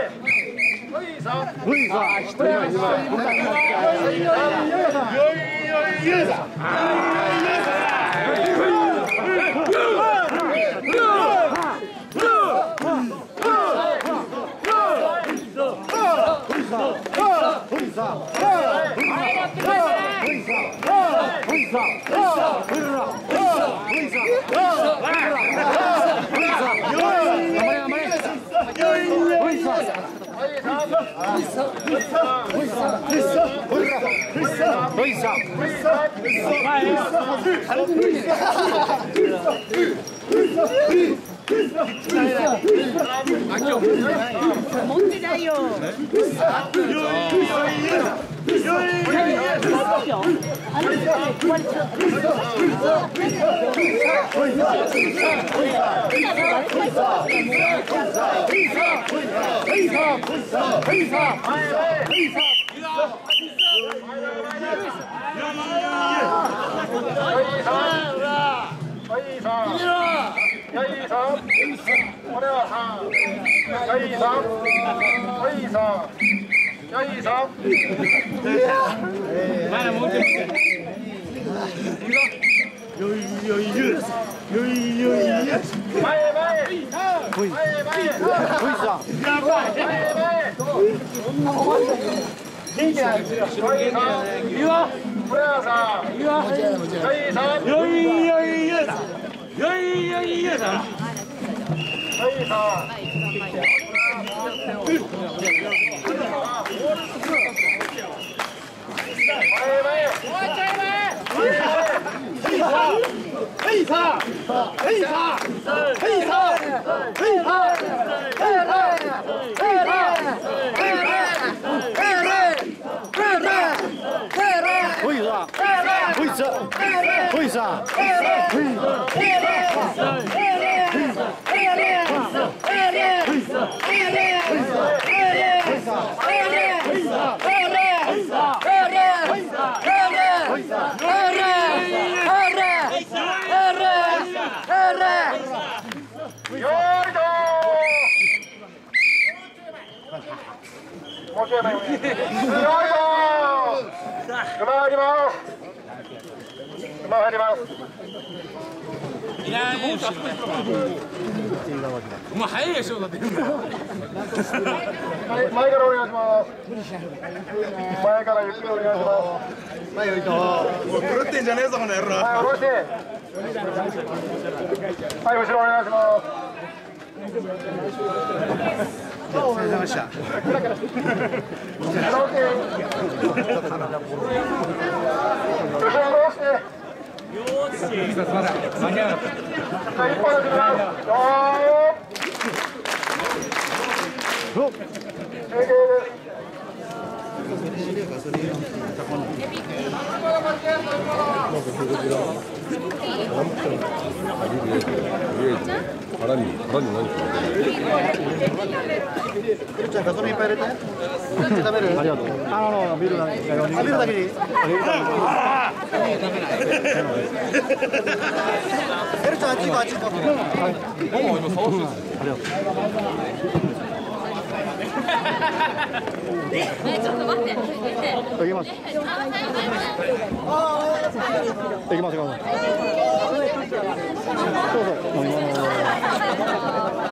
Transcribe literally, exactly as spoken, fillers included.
持ってないよ。 お前早いでしょだって。前からお願いします。前からゆっくりお願いします。前よいと。もう狂ってんじゃねえぞこの野郎。はい、下ろして。はい、後ろお願いします。お疲れ様でした。 腹に腹に何か。 じゃあガソリンいっぱい入れて。食べる？ありがとう。あのビールだけ。ビールだけに。エルちゃんあっち行こうあっち行こう。はい。もう今探してる。ありがとう。 え、ちょっと待って。 行きます。行きます。そうそう。